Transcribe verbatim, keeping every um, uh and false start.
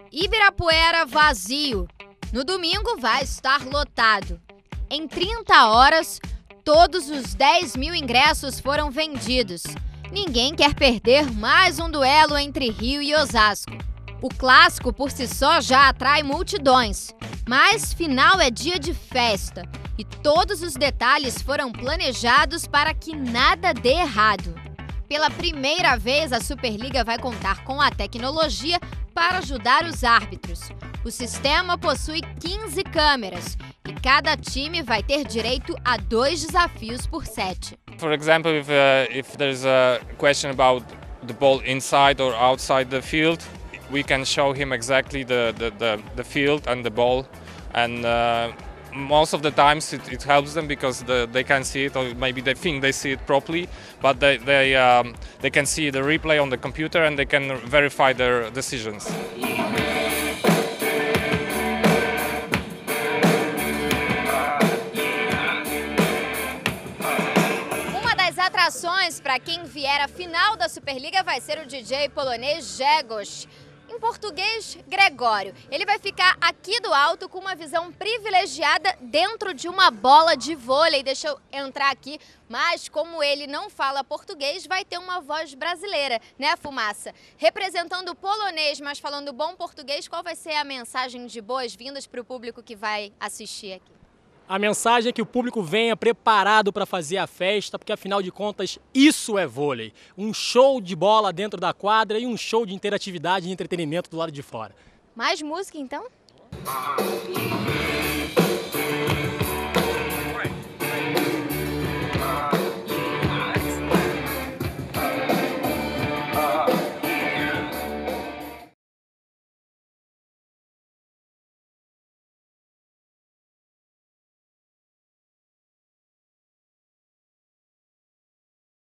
Ibirapuera vazio. No domingo vai estar lotado. Em trinta horas, todos os dez mil ingressos foram vendidos. Ninguém quer perder mais um duelo entre Rio e Osasco. O clássico por si só já atrai multidões, mas final é dia de festa e todos os detalhes foram planejados para que nada dê errado. Pela primeira vez, a Superliga vai contar com a tecnologia para ajudar os árbitros. O sistema possui quinze câmeras e cada time vai ter direito a dois desafios por set. For example, if, uh, if there's a question about the ball inside or outside the field, we can show him exactly the, the, the, the field and the ball. And uh, most of the times it, it helps them because the, they can see it, or maybe they think they see it properly, but they, they, um, they can see the replay on the computer and they can verify their decisions. Atrações para quem vier à final da Superliga vai ser o D J polonês Grzegorz, em português Gregório. Ele vai ficar aqui do alto com uma visão privilegiada dentro de uma bola de vôlei. Deixa eu entrar aqui, mas como ele não fala português, vai ter uma voz brasileira, né, Fumaça? Representando o polonês, mas falando bom português, qual vai ser a mensagem de boas-vindas para o público que vai assistir aqui? A mensagem é que o público venha preparado para fazer a festa, porque afinal de contas isso é vôlei. Um show de bola dentro da quadra e um show de interatividade e entretenimento do lado de fora. Mais música então?